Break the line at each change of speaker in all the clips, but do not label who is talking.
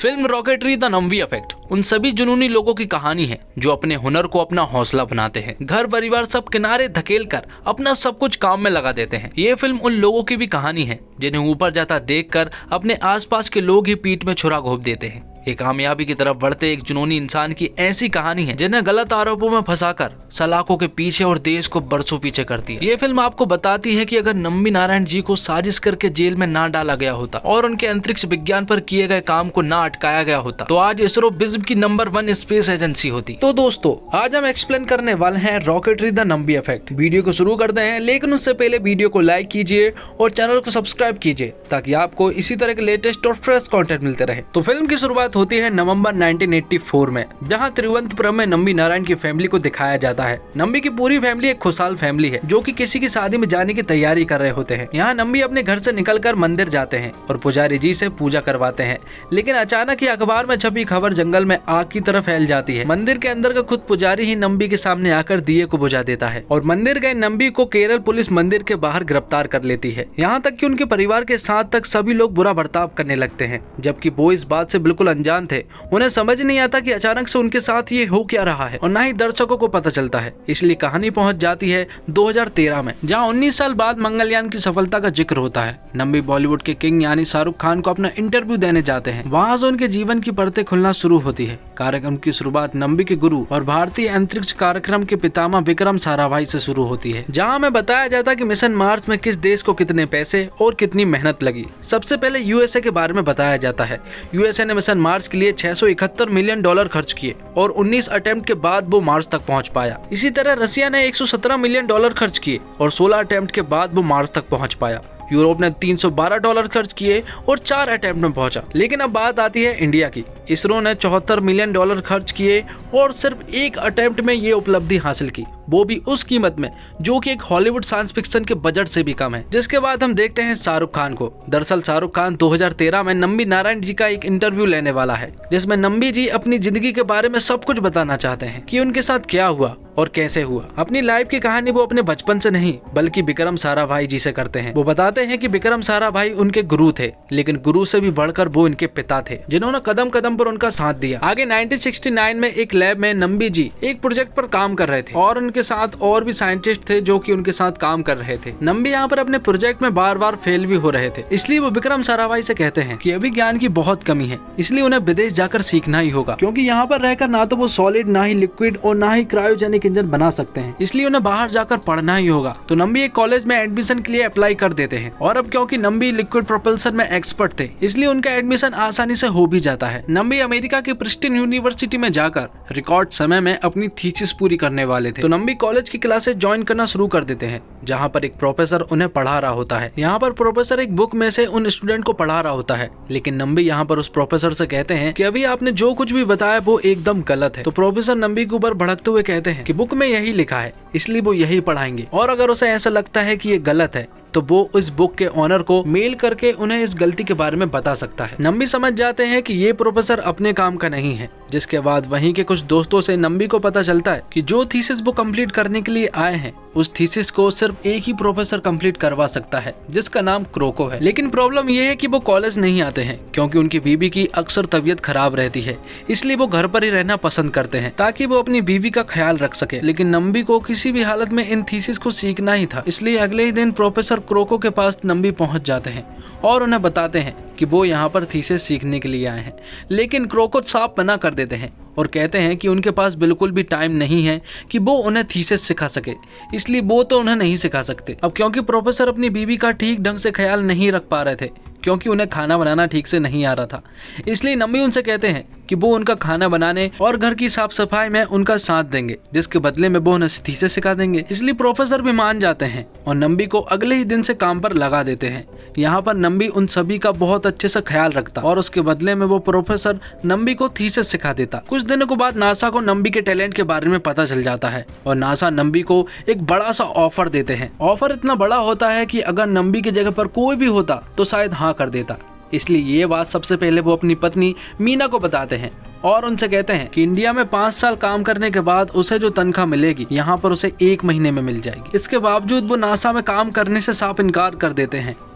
Film rocketry the Nambi effect उन सभी जुनूनी लोगों की कहानी है जो अपने हुनर को अपना हौसला बनाते हैं, घर परिवार सब किनारे धकेल कर अपना सब कुछ काम में लगा देते हैं। ये फिल्म उन लोगों की भी कहानी है जिन्हें ऊपर जाता देखकर अपने आसपास के लोग ही पीठ में छुरा घोंप देते हैं। ये कामयाबी की तरफ बढ़ते एक जुनूनी इंसान की ऐसी कहानी है जिन्हें गलत आरोपों में फंसाकर सलाखों के पीछे और देश को बरसों पीछे करती है। ये फिल्म आपको बताती है कि अगर नंबी नारायण जी को साजिश करके जेल में ना डाला गया होता और उनके अंतरिक्ष विज्ञान पर किए गए काम को ना अटकाया गया होता तो आज इसरो विश्व की नंबर 1 स्पेस एजेंसी होती। तो दोस्तों, आज हम एक्सप्लेन करने वाले हैं rocketry the Nambi effect. Video को शुरू करते हैं, लेकिन उससे पहले वीडियो को लाइक कीजिए और चैनल को सब्सक्राइब कीजिए ताकि आपको इसी तरह के लेटेस्ट और फ्रेश कंटेंट मिलते रहे। तो फिल्म की शुरुआत होती है नवंबर 1984 में, जहां तिरुवनंतपुरम में नंबी नारायण की फैमिली को दिखाया जाता है। नंबी की पूरी फैमिली एक खुशहाल फैमिली है जो कि किसी की शादी में जाने की तैयारी कर रहे होते हैं। यहाँ नंबी अपने घर से निकलकर मंदिर जाते हैं और पुजारी जी से पूजा करवाते हैं, लेकिन अचानक ही अखबार में छपी खबर जंगल में आग की तरह फैल जाती है। मंदिर के अंदर का खुद पुजारी ही नंबी के सामने आकर दिए को बुझा देता है और मंदिर गए नंबी को केरल पुलिस मंदिर के बाहर गिरफ्तार कर लेती है। यहाँ तक कि उनके परिवार के साथ तक सभी लोग बुरा बर्ताव करने लगते हैं, जबकि वो इस बात से बिल्कुल अनजान थे। उन्हें समझ नहीं आता कि अचानक से उनके साथ ये हो क्या रहा है और ना ही दर्शकों को पता चलता है। इसलिए कहानी पहुंच जाती है 2013 में, जहां 19 साल बाद मंगलयान की सफलता का जिक्र होता है। नंबी बॉलीवुड के किंग यानी शाहरुख खान को अपना इंटरव्यू देने जाते हैं। वहां से उनके जीवन की परतें खुलना शुरू होती है। कार्यक्रम की शुरुआत नंबी के गुरु और भारतीय अंतरिक्ष कार्यक्रम के पितामह विक्रम साराभाई से शुरू होती है, जहाँ हमें बताया जाता है कि मिशन मार्स में किस देश को कितने पैसे और कितनी मेहनत लगी। सबसे पहले यूएसए के बारे में बताया जाता है। यूएसए ने मिशन मार्स के लिए $671 मिलियन खर्च किए और 19 अटेम्प्ट के बाद वो मार्स तक पहुंच पाया। इसी तरह रसिया ने $117 मिलियन खर्च किए और 16 अटेम्प्ट के बाद वो मार्स तक पहुंच पाया। यूरोप ने $312 खर्च किए और 4 अटेम्प्ट में पहुंचा। लेकिन अब बात आती है इंडिया की। इसरो ने $74 मिलियन खर्च किए और सिर्फ 1 अटेम्प्ट में ये उपलब्धि हासिल की, वो भी उस कीमत में जो कि एक हॉलीवुड साइंस फिक्शन के बजट से भी कम है। जिसके बाद हम देखते हैं शाहरुख खान को। दरअसल शाहरुख खान 2013 में नंबी नारायण जी का एक इंटरव्यू लेने वाला है, जिसमें नंबी जी अपनी जिंदगी के बारे में सब कुछ बताना चाहते हैं कि उनके साथ क्या हुआ और कैसे हुआ। अपनी लाइफ की कहानी वो अपने बचपन से नहीं बल्कि विक्रम साराभाई जी से करते हैं। वो बताते हैं कि विक्रम साराभाई उनके गुरु थे, लेकिन गुरु से भी बढ़कर वो इनके पिता थे जिन्होंने कदम कदम पर उनका साथ दिया। आगे 1969 में एक लैब में नंबी जी एक प्रोजेक्ट पर काम कर रहे थे और उनके साथ और भी साइंटिस्ट थे जो कि उनके साथ काम कर रहे थे। नंबी यहाँ पर अपने प्रोजेक्ट में बार बार फेल भी हो रहे थे, इसलिए वो विक्रम साराभाई से कहते हैं कि अभी ज्ञान की बहुत कमी है, इसलिए उन्हें विदेश जाकर सीखना ही होगा, क्योंकि यहाँ पर रहकर ना तो वो सॉलिड, ना ही लिक्विड और ना ही क्रायोजेनिक इंजन बना सकते हैं, इसलिए उन्हें बाहर जाकर पढ़ना ही होगा। तो नंबी एक कॉलेज में एडमिशन के लिए अप्लाई कर देते हैं और अब क्योंकि नंबी लिक्विड प्रोपल्सन में एक्सपर्ट थे, इसलिए उनका एडमिशन आसानी से हो भी जाता है। नंबी अमेरिका के प्रिस्टिन यूनिवर्सिटी में जाकर रिकॉर्ड समय में अपनी थीसिस पूरी करने वाले थे। तो नंबी कॉलेज की क्लासेस ज्वाइन करना शुरू कर देते हैं, जहाँ पर एक प्रोफेसर उन्हें पढ़ा रहा होता है। यहाँ पर प्रोफेसर एक बुक में से उन स्टूडेंट को पढ़ा रहा होता है, लेकिन नंबी यहाँ पर उस प्रोफेसर से कहते हैं कि अभी आपने जो कुछ भी बताया वो एकदम गलत है। तो प्रोफेसर नंबी के ऊपर भड़कते हुए कहते हैं कि बुक में यही लिखा है, इसलिए वो यही पढ़ाएंगे, और अगर उसे ऐसा लगता है कि ये गलत है तो वो इस बुक के ऑनर को मेल करके उन्हें इस गलती के बारे में बता सकता है। नंबी समझ जाते हैं कि ये प्रोफेसर अपने काम का नहीं है। जिसके बाद वहीं के कुछ दोस्तों से नंबी को पता चलता है कि जो थीसिस वो कंप्लीट करने के लिए आए हैं, उस थीसिस को सिर्फ एक ही प्रोफेसर कंप्लीट करवा सकता है, जिसका नाम क्रोको है। लेकिन प्रॉब्लम ये है कि वो कॉलेज नहीं आते हैं, क्योंकि उनकी बीवी की अक्सर तबीयत खराब रहती है, इसलिए वो घर पर ही रहना पसंद करते हैं ताकि वो अपनी बीवी का ख्याल रख सके। लेकिन नंबी को किसी भी हालत में इन थीसिस को सीखना ही था, इसलिए अगले ही दिन प्रोफेसर क्रोको के पास नंबी पहुंच जाते हैं और उन्हें बताते हैं कि वो यहाँ पर थीसिस सीखने के लिए आए हैं। लेकिन क्रोको साफ मना कर देते हैं और कहते हैं कि उनके पास बिल्कुल भी टाइम नहीं है कि वो उन्हें थीसिस सिखा सके, इसलिए वो तो उन्हें नहीं सिखा सकते। अब क्योंकि प्रोफेसर अपनी बीवी का ठीक ढंग से ख्याल नहीं रख पा रहे थे, क्योंकि उन्हें खाना बनाना ठीक से नहीं आ रहा था, इसलिए नंबी उनसे कहते हैं कि वो उनका खाना बनाने और घर की साफ सफाई में उनका साथ देंगे, जिसके बदले में वो उन्हें थीसिस सिखा देंगे। इसलिए प्रोफेसर भी मान जाते हैं और नंबी को अगले ही दिन से काम पर लगा देते हैं। यहाँ पर नंबी उन सभी का बहुत अच्छे से ख्याल रखता और उसके बदले में वो प्रोफेसर नंबी को थीसिस सिखा देता। कुछ दिनों के बाद नासा को नंबी के टैलेंट के बारे में पता चल जाता है और नासा नंबी को एक बड़ा सा ऑफर देते हैं। ऑफर इतना बड़ा होता है कि अगर नंबी की जगह पर कोई भी होता तो शायद हाँ कर देता। इसलिए ये बात सबसे पहले वो अपनी पत्नी मीना को बताते हैं और उनसे कहते हैं कि इंडिया में 5 साल काम करने के बाद उसे जो तनख्वाह मिलेगी यहाँ पर उसे 1 महीने में मिल जाएगी। इसके बावजूद वो नासा में काम करने से साफ इनकार कर देते हैं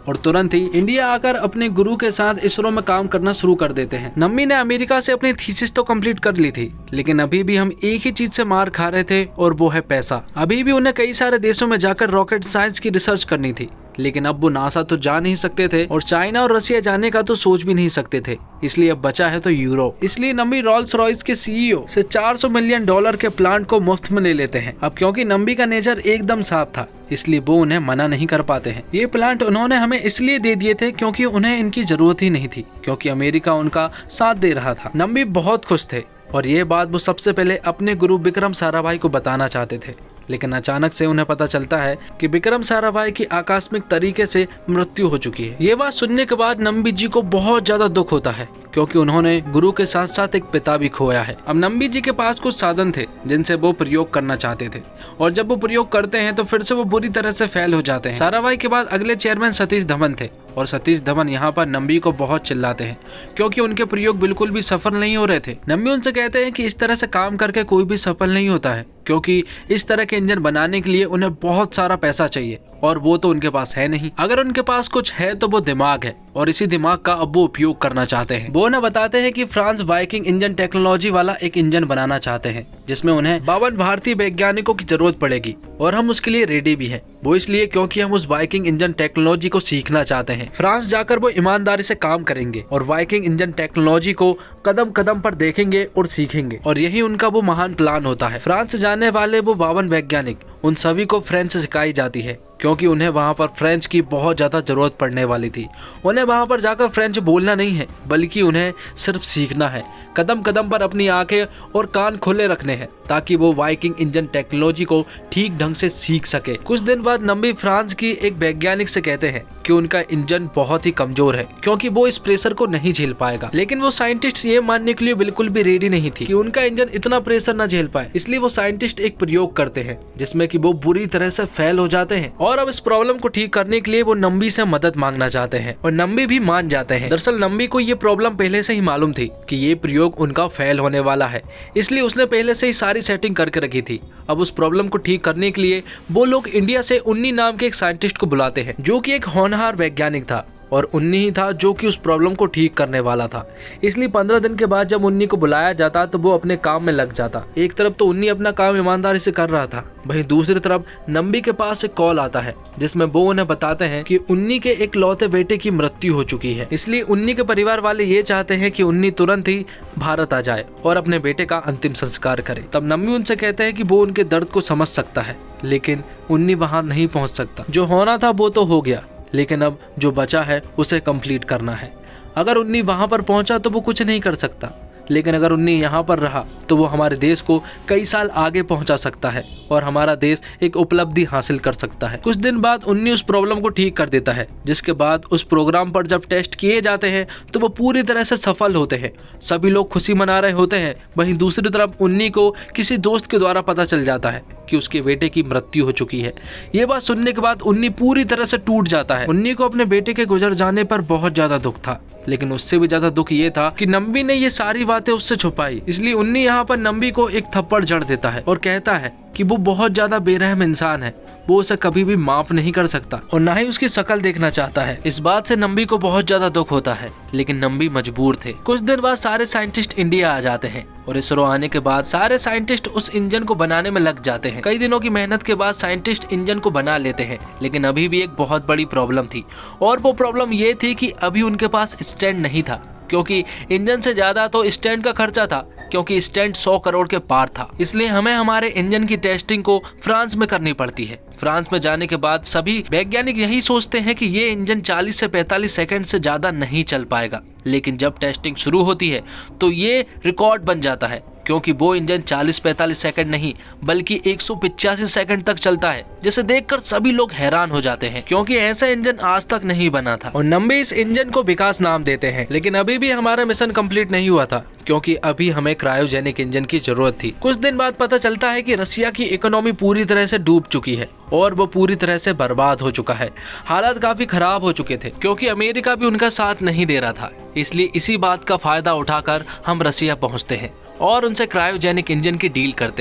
और तुरंत ही इंडिया आकर अपने गुरु के साथ इसरो में काम करना शुरू कर देते हैं। नम्बी ने अमेरिका से अपनी थीसिस तो कंप्लीट कर ली थी, लेकिन अभी भी हम एक ही चीज से मार खा रहे थे और वो है पैसा। अभी भी उन्हें कई सारे देशों में जाकर रॉकेट साइंस की रिसर्च करनी थी, लेकिन अब वो नासा तो जा नहीं सकते थे और चाइना और रसिया जाने का तो सोच भी नहीं सकते थे। इसलिए अब बचा है तो यूरोप। इसलिए नम्बी रॉल्स रॉयस के सीईओ से $400 मिलियन के प्लांट को मुफ्त में ले लेते हैं। अब क्योंकि नम्बी का नेचर एकदम साफ था, इसलिए वो उन्हें मना नहीं कर पाते हैं। ये प्लांट उन्होंने हमें इसलिए दे दिए थे क्योंकि उन्हें इनकी जरूरत ही नहीं थी, क्योंकि अमेरिका उनका साथ दे रहा था। नम्बी बहुत खुश थे और ये बात वो सबसे पहले अपने गुरु विक्रम साराभाई को बताना चाहते थे, लेकिन अचानक से उन्हें पता चलता है कि विक्रम साराभाई की आकस्मिक तरीके से मृत्यु हो चुकी है। ये बात सुनने के बाद नम्बी जी को बहुत ज्यादा दुख होता है, क्योंकि उन्होंने गुरु के साथ साथ एक पिता भी खोया है। अब नम्बी जी के पास कुछ साधन थे जिनसे वो प्रयोग करना चाहते थे, और जब वो प्रयोग करते हैं तो फिर से वो बुरी तरह से फेल हो जाते हैं। साराभाई के बाद अगले चेयरमैन सतीश धवन थे, और सतीश धवन यहाँ पर नम्बी को बहुत चिल्लाते हैं क्योंकि उनके प्रयोग बिल्कुल भी सफल नहीं हो रहे थे। नम्बी उनसे कहते हैं कि इस तरह से काम करके कोई भी सफल नहीं होता है, क्योंकि इस तरह के इंजन बनाने के लिए उन्हें बहुत सारा पैसा चाहिए, और वो तो उनके पास है नहीं। अगर उनके पास कुछ है तो वो दिमाग है, और इसी दिमाग का अब वो उपयोग करना चाहते हैं। वो उन्हें बताते हैं कि फ्रांस वाइकिंग इंजन टेक्नोलॉजी वाला एक इंजन बनाना चाहते हैं, जिसमें उन्हें 52 भारतीय वैज्ञानिकों की जरूरत पड़ेगी, और हम उसके लिए रेडी भी हैं। वो इसलिए क्योंकि हम उस वाइकिंग इंजन टेक्नोलॉजी को सीखना चाहते हैं। फ्रांस जाकर वो ईमानदारी से काम करेंगे और वाइकिंग इंजन टेक्नोलॉजी को कदम कदम पर देखेंगे और सीखेंगे, और यही उनका वो महान प्लान होता है। फ्रांस जाने वाले वो 52 वैज्ञानिक, उन सभी को फ्रेंच सिखाई जाती है, क्योंकि उन्हें वहाँ पर फ्रेंच की बहुत ज़्यादा ज़रूरत पड़ने वाली थी। उन्हें वहाँ पर जाकर फ्रेंच बोलना नहीं है, बल्कि उन्हें सिर्फ सीखना है। कदम कदम पर अपनी आंखें और कान खुले रखने हैं, ताकि वो वाइकिंग इंजन टेक्नोलॉजी को ठीक ढंग से सीख सके। कुछ दिन बाद नम्बी फ्रांस की एक वैज्ञानिक से कहते हैं कि उनका इंजन बहुत ही कमजोर है, क्योंकि वो इस प्रेशर को नहीं झेल पाएगा। लेकिन वो साइंटिस्ट ये मानने के लिए बिल्कुल भी रेडी नहीं थी कि उनका इंजन इतना प्रेशर न झेल पाए। इसलिए वो साइंटिस्ट एक प्रयोग करते हैं जिसमें कि वो बुरी तरह से फेल हो जाते हैं, और अब इस प्रॉब्लम को ठीक करने के लिए वो नम्बी से मदद मांगना चाहते हैं, और नम्बी भी मान जाते हैं। दरअसल नम्बी को ये प्रॉब्लम पहले से ही मालूम थी कि ये प्रयोग उनका फेल होने वाला है, इसलिए उसने पहले से ही सारी सेटिंग करके रखी थी। अब उस प्रॉब्लम को ठीक करने के लिए वो लोग इंडिया से उन्नी नाम के एक साइंटिस्ट को बुलाते हैं, जो कि एक होनहार वैज्ञानिक था, और उन्नी ही था जो कि उस प्रॉब्लम को ठीक करने वाला था। इसलिए 15 दिन के बाद जब उन्नी को बुलाया जाता तो वो अपने काम में लग जाता। एक तरफ तो उन्नी अपना काम ईमानदारी से कर रहा था, वहीं दूसरी तरफ नम्बी के पास एक कॉल आता है जिसमें वो उन्हें बताते हैं कि उन्नी के एक लौते बेटे की मृत्यु हो चुकी है। इसलिए उन्नी के परिवार वाले ये चाहते हैं कि उन्नी तुरंत ही भारत आ जाए और अपने बेटे का अंतिम संस्कार करे। तब नम्बी उनसे कहते हैं कि वो उनके दर्द को समझ सकता है, लेकिन उन्नी वहां नहीं पहुंच सकता। जो होना था वो तो हो गया, लेकिन अब जो बचा है उसे कंप्लीट करना है। अगर उन्नी वहां पर पहुंचा तो वो कुछ नहीं कर सकता, लेकिन अगर उन्नी यहाँ पर रहा तो वो हमारे देश को कई साल आगे पहुंचा सकता है और हमारा देश एक उपलब्धि हासिल कर सकता है। कुछ दिन बाद उन्नी उस प्रॉब्लम को ठीक कर देता है, जिसके बाद उस प्रोग्राम पर जब टेस्ट किए जाते हैं तो वो पूरी तरह से सफल होते हैं। सभी लोग खुशी मना रहे होते हैं। वहीं दूसरी तरफ उन्नी को किसी दोस्त के द्वारा पता चल जाता है कि उसके बेटे की मृत्यु हो चुकी है। ये बात सुनने के बाद उन्नी पूरी तरह से टूट जाता है। उन्नी को अपने बेटे के गुजर जाने पर बहुत ज्यादा दुख था, लेकिन उससे भी ज्यादा दुख ये था कि नम्बी ने ये सारी बातें उससे छुपाई। इसलिए उन्नी यहाँ पर नम्बी को एक थप्पड़ जड़ देता है और कहता है कि वो बहुत ज्यादा बेरहम इंसान है, वो उसे कभी भी माफ नहीं कर सकता और ना ही उसकी शक्ल देखना चाहता है। इस बात से नम्बी को बहुत ज्यादा दुख होता है, लेकिन नम्बी मजबूर थे। कुछ दिन बाद सारे साइंटिस्ट इंडिया आ जाते हैं और इसरो आने के बाद सारे साइंटिस्ट उस इंजन को बनाने में लग जाते हैं। कई दिनों की मेहनत के बाद साइंटिस्ट इंजन को बना लेते हैं, लेकिन अभी भी एक बहुत बड़ी प्रॉब्लम थी, और वो प्रॉब्लम ये थी कि अभी उनके पास स्टैंड नहीं था, क्योंकि इंजन से ज्यादा तो स्टैंड का खर्चा था, क्योंकि स्टैंड 100 करोड़ के पार था। इसलिए हमें हमारे इंजन की टेस्टिंग को फ्रांस में करनी पड़ती है। फ्रांस में जाने के बाद सभी वैज्ञानिक यही सोचते हैं कि ये इंजन 40 से 45 सेकंड से ज्यादा नहीं चल पाएगा, लेकिन जब टेस्टिंग शुरू होती है तो ये रिकॉर्ड बन जाता है, क्योंकि वो इंजन 40-45 सेकंड नहीं बल्कि 185 सेकंड तक चलता है, जिसे देखकर सभी लोग हैरान हो जाते हैं, क्योंकि ऐसा इंजन आज तक नहीं बना था। और नम्बी इस इंजन को विकास नाम देते हैं। लेकिन अभी भी हमारा मिशन कंप्लीट नहीं हुआ था, क्योंकि अभी हमें क्रायोजेनिक इंजन की जरूरत थी। कुछ दिन बाद पता चलता है कि रसिया की इकोनॉमी पूरी तरह से डूब चुकी है और वो पूरी तरह से बर्बाद हो चुका है। हालात काफी खराब हो चुके थे, क्योंकि अमेरिका भी उनका साथ नहीं दे रहा था। इसलिए इसी बात का फायदा उठाकर हम रसिया पहुंचते हैं और उनसे क्रायोजेनिक इंजन की डील करते हैं।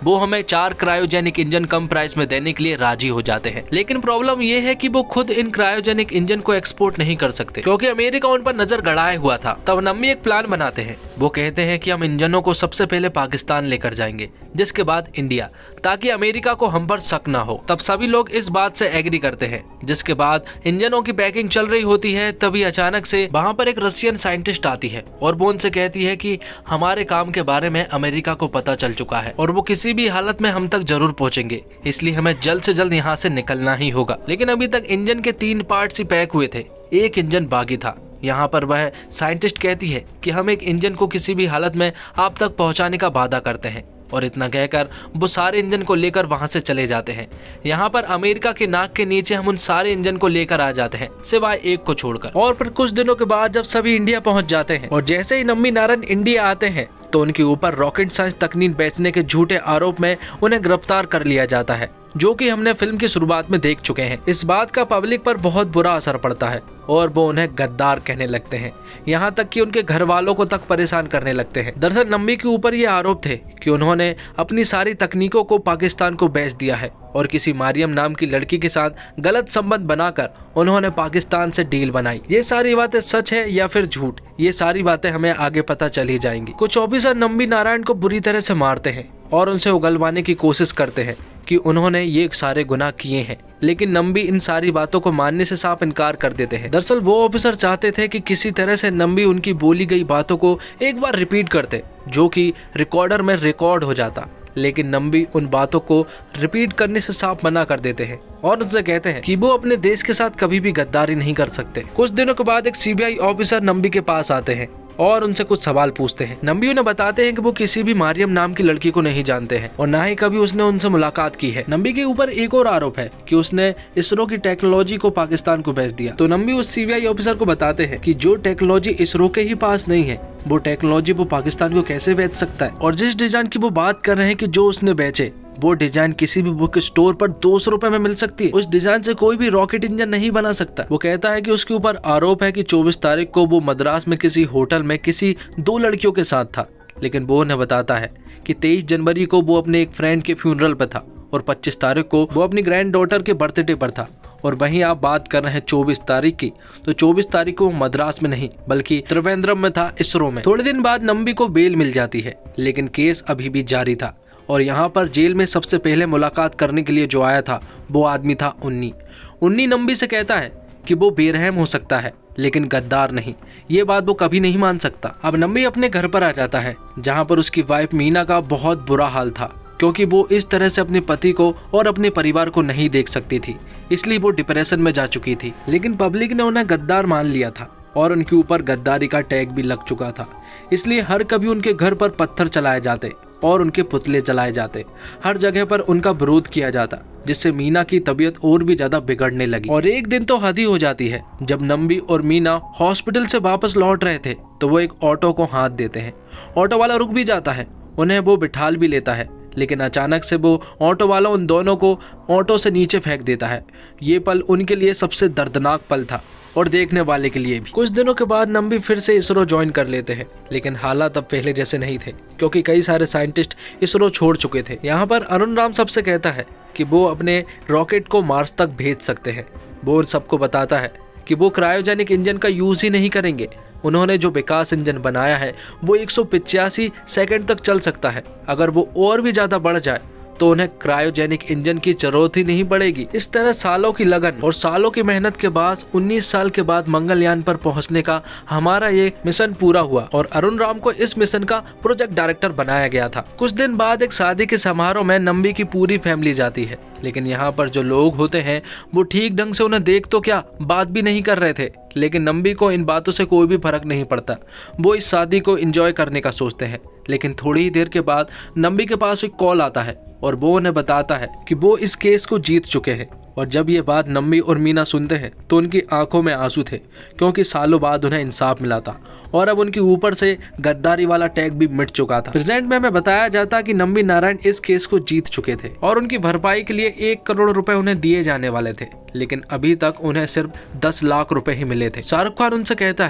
वो हमें 4 क्रायोजेनिक इंजन कम प्राइस में देने के लिए राजी हो जाते हैं। लेकिन प्रॉब्लम ये है कि वो खुद इन क्रायोजेनिक इंजन को एक्सपोर्ट नहीं कर सकते क्योंकि अमेरिका उन पर नजर गड़ाए हुआ था। तब नम्बी एक प्लान बनाते हैं। वो कहते हैं कि हम इंजनों को सबसे पहले पाकिस्तान लेकर जाएंगे, जिसके बाद इंडिया, ताकि अमेरिका को हम पर शक ना हो। तब सभी लोग इस बात से एग्री करते हैं। जिसके बाद इंजनों की पैकिंग चल रही होती है, तभी अचानक से वहाँ पर एक रशियन साइंटिस्ट आती है और वो उनसे कहती है कि हमारे काम के बारे में अमेरिका को पता चल चुका है और वो किसी भी हालत में हम तक जरूर पहुंचेंगे, इसलिए हमें जल्द से जल्द यहाँ से निकलना ही होगा। लेकिन अभी तक इंजन के 3 पार्ट्स ही पैक हुए थे, एक इंजन बाकी था। यहाँ पर वह साइंटिस्ट कहती है कि हम एक इंजन को किसी भी हालत में आप तक पहुँचाने का वादा करते हैं और इतना कहकर वो सारे इंजन को लेकर वहां से चले जाते हैं। यहाँ पर अमेरिका के नाक के नीचे हम उन सारे इंजन को लेकर आ जाते हैं सिवाय एक को छोड़कर। और फिर कुछ दिनों के बाद जब सभी इंडिया पहुंच जाते हैं और जैसे ही नम्बी नारायण इंडिया आते हैं तो उनके ऊपर रॉकेट साइंस तकनीक बेचने के झूठे आरोप में उन्हें गिरफ्तार कर लिया जाता है, जो कि हमने फिल्म की शुरुआत में देख चुके हैं। इस बात का पब्लिक पर बहुत बुरा असर पड़ता है और वो उन्हें गद्दार कहने लगते हैं, यहाँ तक कि उनके घर वालों को तक परेशान करने लगते हैं। दरअसल नम्बी के ऊपर ये आरोप थे कि उन्होंने अपनी सारी तकनीकों को पाकिस्तान को बेच दिया है और किसी मारियम नाम की लड़की के साथ गलत संबंध बनाकर उन्होंने पाकिस्तान से डील बनाई। ये सारी बातें सच है या फिर झूठ, ये सारी बातें हमें आगे पता चल ही जाएंगी। कुछ ऑफिसर नम्बी नारायण को बुरी तरह से मारते हैं और उनसे उगलवाने की कोशिश करते हैं कि उन्होंने ये सारे गुनाह किए हैं, लेकिन नम्बी इन सारी बातों को मानने से साफ इनकार कर देते हैं। दरअसल वो ऑफिसर चाहते थे कि किसी तरह से नम्बी उनकी बोली गई बातों को एक बार रिपीट करते, जो कि रिकॉर्डर में रिकॉर्ड हो जाता, लेकिन नम्बी उन बातों को रिपीट करने से साफ मना कर देते हैं और उनसे कहते हैं कि वो अपने देश के साथ कभी भी गद्दारी नहीं कर सकते। कुछ दिनों के बाद एक सीबीआई ऑफिसर नम्बी के पास आते हैं और उनसे कुछ सवाल पूछते हैं। नम्बी उन्हें बताते हैं कि वो किसी भी मारियम नाम की लड़की को नहीं जानते हैं और ना ही कभी उसने उनसे मुलाकात की है। नम्बी के ऊपर एक और आरोप है कि उसने इसरो की टेक्नोलॉजी को पाकिस्तान को बेच दिया। तो नम्बी उस सीबीआई ऑफिसर को बताते हैं कि जो टेक्नोलॉजी इसरो के ही पास नहीं है, वो टेक्नोलॉजी वो पाकिस्तान को कैसे बेच सकता है। और जिस डिजाइन की वो बात कर रहे हैं कि जो उसने बेचे, वो डिजाइन किसी भी बुक स्टोर पर 200 रुपए में मिल सकती है। उस डिजाइन से कोई भी रॉकेट इंजन नहीं बना सकता। वो कहता है कि उसके ऊपर आरोप है कि 24 तारीख को वो मद्रास में किसी होटल में किसी 2 लड़कियों के साथ था, लेकिन वो उन्हें बताता है कि 23 जनवरी को वो अपने एक फ्रेंड के फ्यूनरल पर था और 25 तारीख को वो अपनी ग्रैंड डॉटर के बर्थडे पर था। और वहीं आप बात कर रहे हैं 24 तारीख की, तो 24 तारीख को मद्रास में नहीं बल्कि त्रिवेंद्रम में था, इसरो में। थोड़े दिन बाद नम्बी को बेल मिल जाती है, लेकिन केस अभी भी जारी था। और यहाँ पर जेल में सबसे पहले मुलाकात करने के लिए जो आया था वो आदमी था उन्नी नम्बी से कहता है कि वो बेरहम हो सकता है लेकिन गद्दार नहीं। ये बात वो कभी नहीं मान सकता। अब नम्बी अपने घर पर आ जाता है, जहाँ पर उसकी वाइफ मीना का बहुत बुरा हाल था, क्योंकि वो इस तरह से अपने पति को और अपने परिवार को नहीं देख सकती थी, इसलिए वो डिप्रेशन में जा चुकी थी। लेकिन पब्लिक ने उन्हें गद्दार मान लिया था और उनके ऊपर गद्दारी का टैग भी लग चुका था, इसलिए हर कभी उनके घर पर पत्थर चलाए जाते और उनके पुतले जलाए जाते। हर जगह पर उनका विरोध किया जाता, जिससे मीना की तबीयत और भी ज्यादा बिगड़ने लगी। और एक दिन तो हद ही हो जाती है, जब नम्बी और मीना हॉस्पिटल से वापस लौट रहे थे तो वो एक ऑटो को हाथ देते हैं। ऑटो वाला रुक भी जाता है, उन्हें वो बिठाल भी लेता है, लेकिन अचानक से वो ऑटो वाला उन दोनों को ऑटो से नीचे फेंक देता है। ये पल उनके लिए सबसे दर्दनाक पल था और देखने वाले के लिए भी। कुछ दिनों के बाद नम्बी फिर से इसरो ज्वाइन कर लेते हैं, लेकिन हालात अब पहले जैसे नहीं थे, क्योंकि कई सारे साइंटिस्ट इसरो छोड़ चुके थे। यहाँ पर अरुण राम सबसे कहता है कि वो अपने रॉकेट को मार्स तक भेज सकते हैं। वो उन सबको बताता है कि वो क्रायोजेनिक इंजन का यूज ही नहीं करेंगे। उन्होंने जो विकास इंजन बनाया है वो 185 सेकंड तक चल सकता है। अगर वो और भी ज्यादा बढ़ जाए तो उन्हें क्रायोजेनिक इंजन की जरूरत ही नहीं पड़ेगी। इस तरह सालों की लगन और सालों की मेहनत के बाद 19 साल के बाद मंगलयान पर पहुंचने का हमारा ये मिशन पूरा हुआ और अरुण राम को इस मिशन का प्रोजेक्ट डायरेक्टर बनाया गया था। कुछ दिन बाद एक शादी के समारोह में नम्बी की पूरी फैमिली जाती है, लेकिन यहाँ पर जो लोग होते हैं वो ठीक ढंग से उन्हें देख तो क्या बात भी नहीं कर रहे थे। लेकिन नम्बी को इन बातों से कोई भी फर्क नहीं पड़ता। वो इस शादी को एंजॉय करने का सोचते हैं। लेकिन थोड़ी ही देर के बाद नम्बी के पास एक कॉल आता है और वो उन्हें बताता है कि वो इस केस को जीत चुके हैं। और जब ये बात नम्बी और मीना सुनते हैं तो उनकी आंखों में आंसू थे, क्योंकि सालों बाद उन्हें इंसाफ मिला था और अब उनके ऊपर से गद्दारी वाला टैग भी मिट चुका था। प्रेजेंट में हमें बताया जाता कि नम्बी नारायण इस केस को जीत चुके थे और उनकी भरपाई के लिए 1 करोड़ रुपए उन्हें दिए जाने वाले थे, लेकिन अभी तक उन्हें सिर्फ 10 लाख रुपए ही मिले थे। शाहरुख खान उनसे कहता है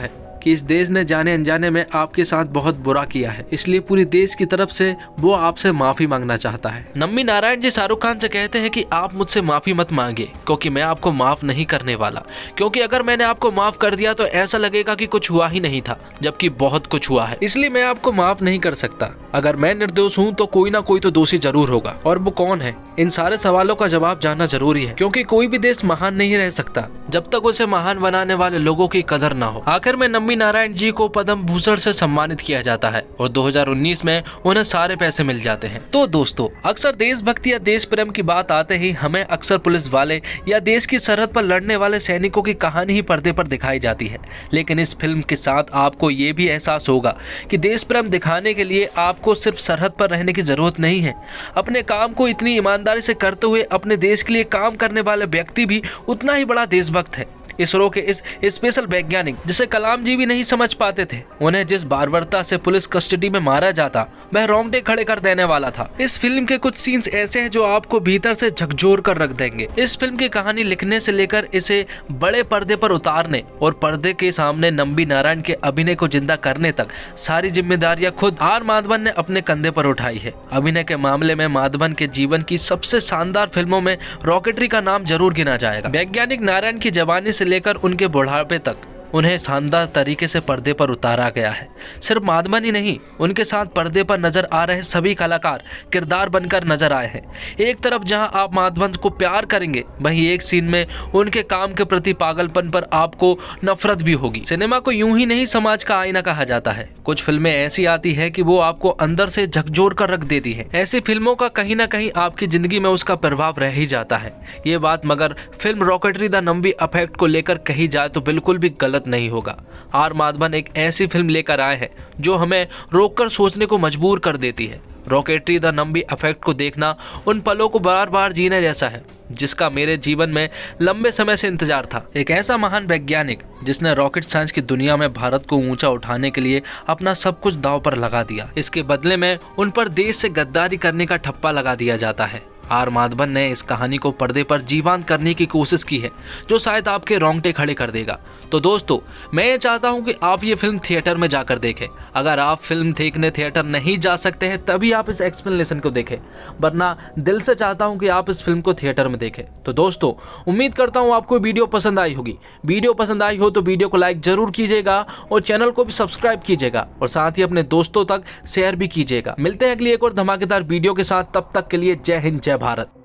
कि इस देश ने जाने अनजाने में आपके साथ बहुत बुरा किया है, इसलिए पूरी देश की तरफ से वो आपसे माफी मांगना चाहता है। नम्बी नारायण जी शाहरुख खान से कहते हैं कि आप मुझसे माफी मत मांगिए, क्योंकि मैं आपको माफ नहीं करने वाला, क्योंकि अगर मैंने आपको माफ कर दिया तो ऐसा लगेगा कि कुछ हुआ ही नहीं था, जबकि बहुत कुछ हुआ है, इसलिए मैं आपको माफ नहीं कर सकता। अगर मैं निर्दोष हूँ तो कोई ना कोई तो दोषी जरूर होगा, और वो कौन है? इन सारे सवालों का जवाब जानना जरूरी है, क्योंकि कोई भी देश महान नहीं रह सकता जब तक उसे महान बनाने वाले लोगों की कदर ना हो। आखिर में नम्बी नारायण जी को पद्म भूषण से सम्मानित किया जाता है और 2019 में उन्हें सारे पैसे मिल जाते हैं। तो दोस्तों, अक्सर देशभक्ति या देश प्रेम की बात आते ही हमें अक्सर पुलिस वाले या देश की सरहद पर लड़ने वाले सैनिकों की कहानी ही पर्दे पर दिखाई जाती है, लेकिन इस फिल्म के साथ आपको ये भी एहसास होगा कि देश प्रेम दिखाने के लिए आपको सिर्फ सरहद पर रहने की जरूरत नहीं है। अपने काम को इतनी ईमानदारी से करते हुए अपने देश के लिए काम करने वाले व्यक्ति भी उतना ही बड़ा देशभक्त है। इसरो के इस स्पेशल वैज्ञानिक जिसे कलाम जी भी नहीं समझ पाते थे, उन्हें जिस बार्बरता से पुलिस कस्टडी में मारा जाता, वह रोंगटे खड़े कर देने वाला था। इस फिल्म के कुछ सीन्स ऐसे हैं जो आपको भीतर से झकझोर कर रख देंगे। इस फिल्म की कहानी लिखने से लेकर इसे बड़े पर्दे पर उतारने और पर्दे के सामने नम्बी नारायण के अभिनय को जिंदा करने तक सारी जिम्मेदारियां खुद आर माधवन ने अपने कंधे पर उठाई है। अभिनय के मामले में माधवन के जीवन की सबसे शानदार फिल्मों में रॉकेटरी का नाम जरूर गिना जाएगा। वैज्ञानिक नारायण की जवानी से लेकर उनके बुढ़ापे तक उन्हें शानदार तरीके से पर्दे पर उतारा गया है। सिर्फ माधवन ही नहीं, उनके साथ पर्दे पर नजर आ रहे सभी कलाकार किरदार बनकर नजर आए हैं। एक तरफ जहां आप माधवन को प्यार करेंगे, वहीं एक सीन में उनके काम के प्रति पागलपन पर आपको नफरत भी होगी। सिनेमा को यूं ही नहीं समाज का आईना कहा जाता है। कुछ फिल्में ऐसी आती है कि वो आपको अंदर से झकझोर कर रख देती है। ऐसी फिल्मों का कहीं ना कहीं आपकी जिंदगी में उसका प्रभाव रह ही जाता है। ये बात मगर film rocketry the Nambi effect को लेकर कही जाए तो बिल्कुल भी गलत नहीं होगा। आर माधवन एक ऐसी फिल्म लेकर आए हैं जो हमें रोककर सोचने को मजबूर कर देती है। रॉकेटरी द नम्बी इफेक्ट को देखना उन पलों को बार बार जीने जैसा है जिसका मेरे जीवन में लंबे समय से इंतजार था। एक ऐसा महान वैज्ञानिक जिसने रॉकेट साइंस की दुनिया में भारत को ऊंचा उठाने के लिए अपना सब कुछ दांव पर लगा दिया। इसके बदले में उन पर देश से गद्दारी करने का ठप्पा लगा दिया जाता है। आर माधवन ने इस कहानी को पर्दे पर जीवंत करने की कोशिश की है जो शायद आपके रोंगटे खड़े कर देगा। तो दोस्तों, मैं ये चाहता हूं कि आप ये फिल्म थिएटर में जाकर देखें। अगर आप फिल्म देखने थिएटर नहीं जा सकते हैं तभी आप इस एक्सप्लेनेशन को देखें, वरना दिल से चाहता हूं कि आप इस फिल्म को थिएटर में देखें। तो दोस्तों, उम्मीद करता हूं आपको वीडियो पसंद आई होगी। वीडियो पसंद आई हो तो वीडियो को लाइक जरूर कीजिएगा और चैनल को भी सब्सक्राइब कीजिएगा और साथ ही अपने दोस्तों तक शेयर भी कीजिएगा। मिलते हैं अगली एक और धमाकेदार वीडियो के साथ, तब तक के लिए जय हिंद, जय भारत।